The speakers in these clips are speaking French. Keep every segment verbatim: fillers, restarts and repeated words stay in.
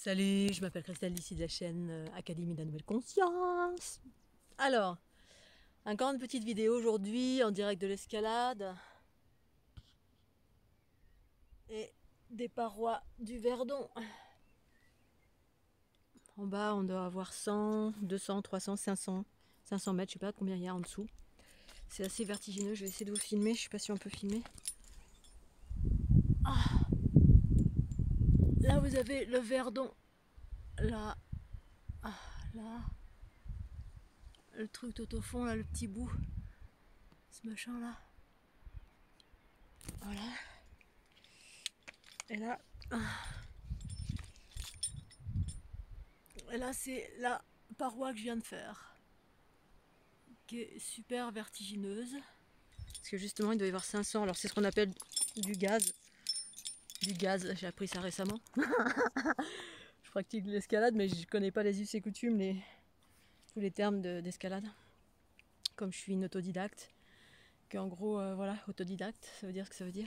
Salut, je m'appelle Christelle, ici de la chaîne euh, Académie de la Nouvelle Conscience. Alors, encore une petite vidéo aujourd'hui en direct de l'escalade et des parois du Verdon. En bas, on doit avoir cent, deux cents, trois cents, cinq cents, cinq cents mètres, je sais pas combien il y a en dessous. C'est assez vertigineux, je vais essayer de vous filmer, je sais pas si on peut filmer. Ah. Là, vous avez le Verdon. Là, ah, là, le truc tout au fond, là, le petit bout, ce machin là. Voilà. Et là, et là c'est la paroi que je viens de faire, qui est super vertigineuse. Parce que justement, il doit y avoir cinq cents. Alors c'est ce qu'on appelle du gaz. Du gaz, j'ai appris ça récemment. Je pratique l'escalade, mais je connais pas les us et coutumes, les, tous les termes d'escalade. De, Comme je suis une autodidacte, qu'en gros, euh, voilà, autodidacte, ça veut dire ce que ça veut dire.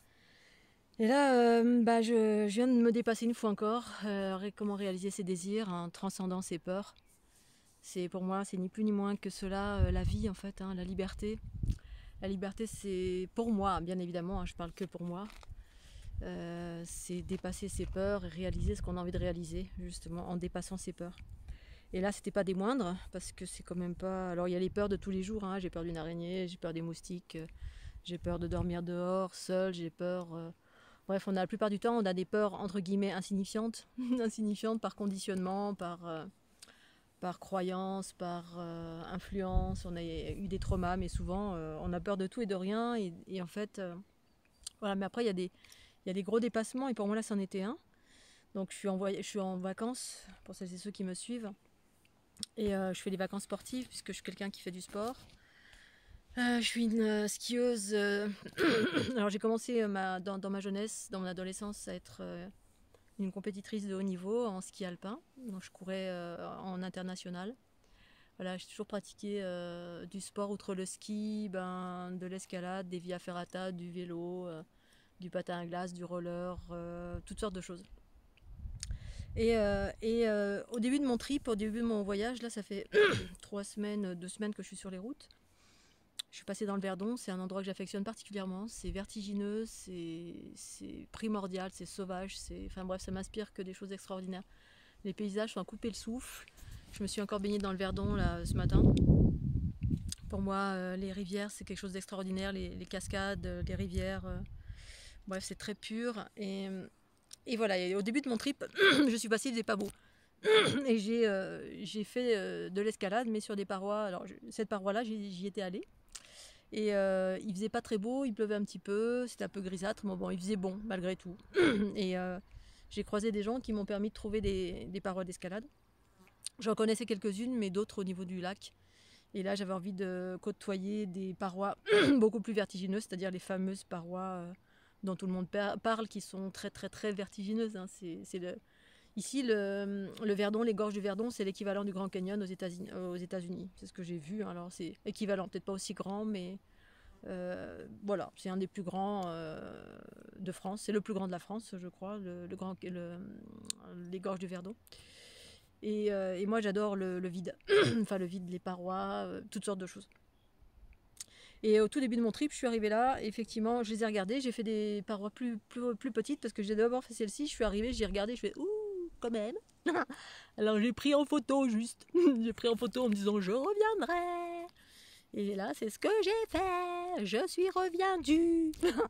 Et là, euh, bah, je, je viens de me dépasser une fois encore. Euh, comment réaliser ses désirs en transcendant ses peurs. C'est pour moi, c'est ni plus ni moins que cela, euh, la vie en fait, hein, la liberté. La liberté, c'est pour moi, bien évidemment, hein, je parle que pour moi. Euh, c'est dépasser ses peurs et réaliser ce qu'on a envie de réaliser, justement, en dépassant ses peurs. Et là, c'était pas des moindres, parce que c'est quand même pas... Alors, il y a les peurs de tous les jours, hein. J'ai peur d'une araignée, j'ai peur des moustiques, euh, j'ai peur de dormir dehors, seul, j'ai peur... Euh... Bref, on a la plupart du temps, on a des peurs, entre guillemets, insignifiantes, insignifiantes par conditionnement, par... Euh... par croyance, par euh, influence, on a eu des traumas, mais souvent euh, on a peur de tout et de rien, et, et en fait, euh, voilà, mais après il y a des, il y a des gros dépassements, et pour moi là c'en était un. Donc je suis en, je suis en vacances, pour celles et ceux qui me suivent, et euh, je fais des vacances sportives, puisque je suis quelqu'un qui fait du sport. Euh, je suis une euh, skieuse, euh... alors j'ai commencé ma, dans, dans ma jeunesse, dans mon adolescence, à être... Euh, une compétitrice de haut niveau en ski alpin, donc je courais euh, en international. Voilà, j'ai toujours pratiqué euh, du sport outre le ski, ben, de l'escalade, des via ferrata, du vélo, euh, du patin à glace, du roller, euh, toutes sortes de choses. Et, euh, et euh, au début de mon trip, au début de mon voyage, là ça fait trois semaines, deux semaines que je suis sur les routes. Je suis passée dans le Verdon, c'est un endroit que j'affectionne particulièrement, c'est vertigineux, c'est primordial, c'est sauvage, enfin bref, ça m'inspire que des choses extraordinaires. Les paysages sont à couper le souffle. Je me suis encore baignée dans le Verdon là, ce matin. Pour moi, euh, les rivières, c'est quelque chose d'extraordinaire, les, les cascades, euh, les rivières, euh, bref, c'est très pur. Et, et voilà, et au début de mon trip, je suis passée, il faisait pas beau. Et j'ai euh, fait euh, de l'escalade, mais sur des parois. Alors, je, cette paroi-là, j'y étais allée. Et euh, il faisait pas très beau, il pleuvait un petit peu, c'était un peu grisâtre, mais bon, il faisait bon malgré tout. Et euh, j'ai croisé des gens qui m'ont permis de trouver des, des parois d'escalade. J'en connaissais quelques-unes, mais d'autres au niveau du lac. Et là, j'avais envie de côtoyer des parois beaucoup plus vertigineuses, c'est-à-dire les fameuses parois euh, dont tout le monde parle, qui sont très très très vertigineuses. Hein. C'est le... Ici, le, le Verdon, les gorges du Verdon, c'est l'équivalent du Grand Canyon aux États-Unis. Aux États-Unis. C'est ce que j'ai vu. Alors c'est équivalent, peut-être pas aussi grand, mais euh, voilà, c'est un des plus grands euh, de France. C'est le plus grand de la France, je crois, le, le grand, le, les gorges du Verdon. Et, euh, et moi, j'adore le, le vide, enfin le vide, les parois, euh, toutes sortes de choses. Et au tout début de mon trip, je suis arrivée là, effectivement, je les ai regardées, j'ai fait des parois plus, plus, plus petites parce que j'ai d'abord fait celle-ci, je suis arrivée, j'ai regardé, je fais ouh, quand même. Alors j'ai pris en photo juste, j'ai pris en photo en me disant je reviendrai. Et là, c'est ce que j'ai fait, je suis reviendue.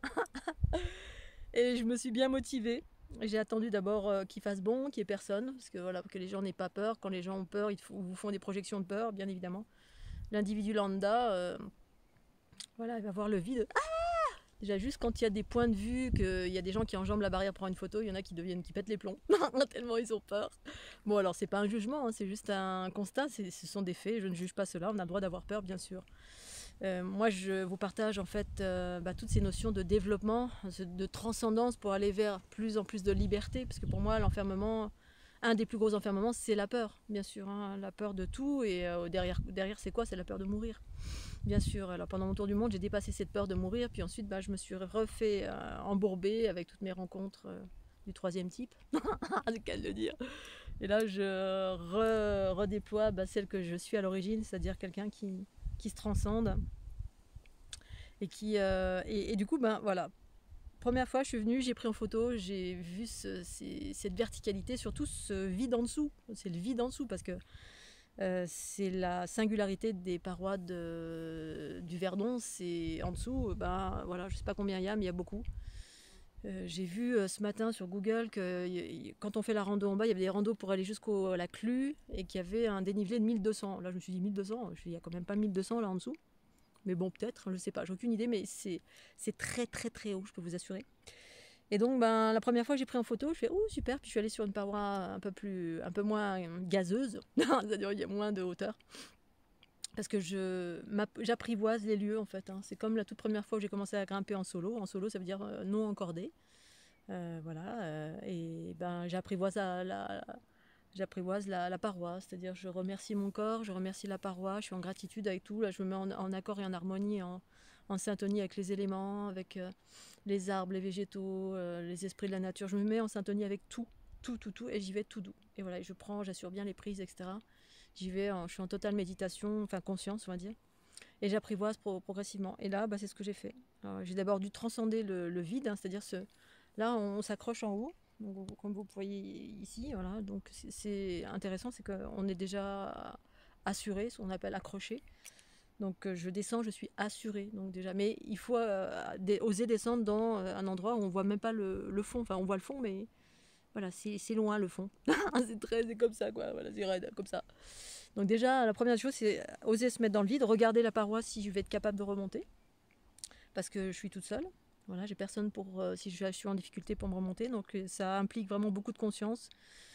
Et je me suis bien motivée. J'ai attendu d'abord euh, qu'il fasse bon, qu'il n'y ait personne, parce que voilà, que les gens n'aient pas peur. Quand les gens ont peur, ils vous font des projections de peur, bien évidemment. L'individu lambda, euh, voilà, il va voir le vide. Ah, déjà, juste quand il y a des points de vue, qu'il y a des gens qui enjambent la barrière pour prendre une photo, il y en a qui deviennent, qui pètent les plombs, tellement ils ont peur. Bon, alors, c'est pas un jugement, hein, c'est juste un constat, ce sont des faits, je ne juge pas cela, on a le droit d'avoir peur, bien sûr. Euh, moi, je vous partage en fait euh, bah, toutes ces notions de développement, de transcendance pour aller vers plus en plus de liberté, parce que pour moi, l'enfermement, un des plus gros enfermements, c'est la peur, bien sûr, hein, la peur de tout, et euh, derrière, derrière c'est quoi? C'est la peur de mourir, bien sûr. Alors pendant mon tour du monde, j'ai dépassé cette peur de mourir, puis ensuite, bah, je me suis refait euh, embourber avec toutes mes rencontres euh, du troisième type, c'est le cas de le dire. Et là, je re, redéploie bah, celle que je suis à l'origine, c'est-à-dire quelqu'un qui, qui se transcende. Et, qui, euh, et, et du coup, ben voilà. Première fois, je suis venue, j'ai pris en photo, j'ai vu ce, ces, cette verticalité, surtout ce vide en dessous. C'est le vide en dessous parce que euh, c'est la singularité des parois de, du Verdon. C'est en dessous, ben voilà, je sais pas combien il y a, mais il y a beaucoup. Euh, j'ai vu euh, ce matin sur Google que y, quand on fait la rando en bas, il y avait des randos pour aller jusqu'à la Clue et qu'il y avait un dénivelé de mille deux cents. Là, je me suis dit mille deux cents, il n'y a quand même pas mille deux cents là en dessous. Mais bon, peut-être, je ne sais pas, j'ai aucune idée, mais c'est très très très haut, je peux vous assurer. Et donc, ben, la première fois que j'ai pris en photo, je fais oh super, puis je suis allée sur une paroi un peu plus, un peu moins gazeuse, c'est-à-dire il y a moins de hauteur, parce que je j'apprivoise les lieux en fait. Hein. C'est comme la toute première fois où j'ai commencé à grimper en solo. En solo, ça veut dire euh, non encordé, euh, voilà. Euh, et ben, j'apprivoise la, la J'apprivoise la, la paroi, c'est-à-dire je remercie mon corps, je remercie la paroi, je suis en gratitude avec tout. Là, je me mets en, en accord et en harmonie, en, en syntonie avec les éléments, avec euh, les arbres, les végétaux, euh, les esprits de la nature. Je me mets en syntonie avec tout, tout, tout, tout, et j'y vais tout doux. Et voilà, je prends, j'assure bien les prises, et cetera. J'y vais, en, je suis en totale méditation, enfin conscience, on va dire, et j'apprivoise pro progressivement. Et là, bah, c'est ce que j'ai fait. J'ai d'abord dû transcender le, le vide, hein, c'est-à-dire ce, là, on, on s'accroche en haut. Donc, comme vous voyez ici, voilà. Donc c'est intéressant, c'est qu'on est déjà assuré, ce qu'on appelle accroché. Donc je descends, je suis assurée. Donc déjà, mais il faut euh, oser descendre dans un endroit où on voit même pas le, le fond. Enfin, on voit le fond, mais voilà, c'est loin le fond. c'est très, c'est comme ça, quoi. Voilà, c'est raide, comme ça. Donc déjà, la première chose, c'est oser se mettre dans le vide, regarder la paroi si je vais être capable de remonter, parce que je suis toute seule. Voilà, j'ai personne pour euh, si je suis en difficulté pour me remonter, donc ça implique vraiment beaucoup de conscience.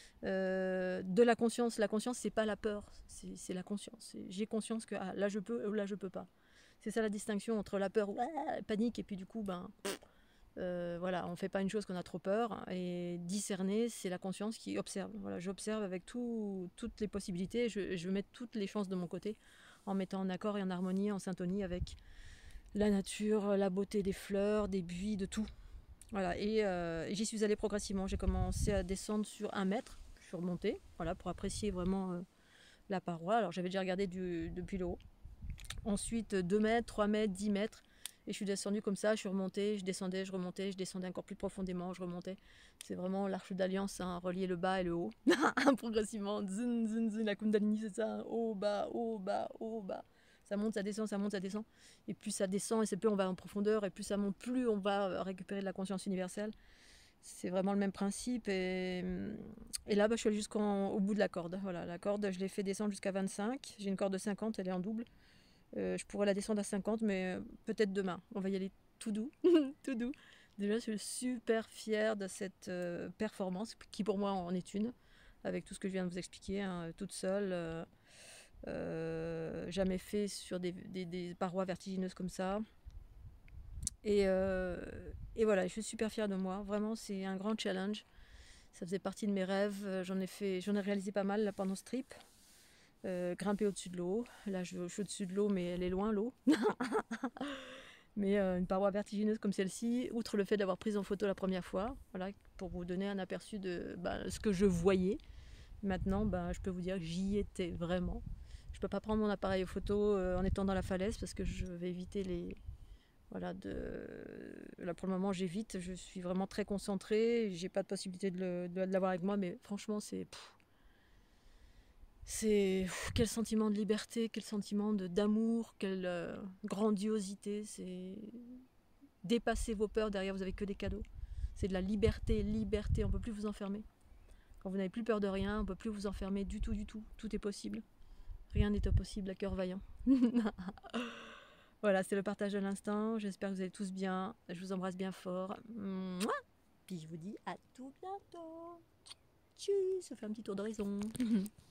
Euh, de la conscience, la conscience c'est pas la peur, c'est la conscience. J'ai conscience que ah, là je peux ou là je peux pas. C'est ça la distinction entre la peur, ouais, panique et puis du coup ben euh, voilà, on fait pas une chose qu'on a trop peur. Et discerner, c'est la conscience qui observe. Voilà, j'observe avec tout, toutes les possibilités. Je, je mets toutes les chances de mon côté en mettant en accord et en harmonie, en syntonie avec la nature, la beauté des fleurs, des buis, de tout. Voilà, et euh, j'y suis allée progressivement. J'ai commencé à descendre sur un mètre. Je suis remontée, voilà, pour apprécier vraiment euh, la paroi. Alors j'avais déjà regardé du, depuis le haut. Ensuite deux mètres, trois mètres, dix mètres. Et je suis descendue comme ça, je suis remontée, je descendais, je remontais, je descendais encore plus profondément, je remontais. C'est vraiment l'arche d'alliance, hein, relier le bas et le haut. Progressivement, zun, zun, zun, la Kundalini, c'est ça, haut, bas, haut, bas, haut, bas. Ça monte, ça descend, ça monte, ça descend. Et plus ça descend, et c'est plus on va en profondeur, et plus ça monte, plus on va récupérer de la conscience universelle. C'est vraiment le même principe. Et, et là, bah, je suis allée jusqu'au bout de la corde. Voilà, la corde, je l'ai fait descendre jusqu'à vingt-cinq. J'ai une corde de cinquante, elle est en double. Euh, je pourrais la descendre à cinquante, mais euh, peut-être demain. On va y aller tout doux, tout doux. Déjà, je suis super fière de cette euh, performance, qui pour moi en est une, avec tout ce que je viens de vous expliquer, hein, toute seule. Euh, euh, jamais fait sur des, des, des parois vertigineuses comme ça. Et, euh, et voilà, je suis super fière de moi. Vraiment, c'est un grand challenge. Ça faisait partie de mes rêves. J'en ai fait, j'en ai réalisé pas mal là, pendant ce trip. Euh, grimper au-dessus de l'eau. Là, je, je suis au-dessus de l'eau, mais elle est loin, l'eau. mais euh, une paroi vertigineuse comme celle-ci, outre le fait d'avoir pris en photo la première fois, voilà, pour vous donner un aperçu de bah, ce que je voyais. Maintenant, bah, je peux vous dire que j'y étais vraiment. Je ne peux pas prendre mon appareil photo euh, en étant dans la falaise parce que je vais éviter les... Voilà, de... Là, pour le moment, j'évite. Je suis vraiment très concentrée. J'ai pas de possibilité de l'avoir avec moi, mais franchement, c'est... C'est quel sentiment de liberté, quel sentiment d'amour, quelle euh, grandiosité. C'est dépasser vos peurs, derrière vous n'avez que des cadeaux. C'est de la liberté, liberté, on ne peut plus vous enfermer. Quand vous n'avez plus peur de rien, on ne peut plus vous enfermer du tout, du tout. Tout est possible. Rien n'est impossible à cœur vaillant. Voilà, c'est le partage de l'instant. J'espère que vous allez tous bien. Je vous embrasse bien fort. Mouah. Puis je vous dis à tout bientôt. Tchuss, ça fait un petit tour d'horizon.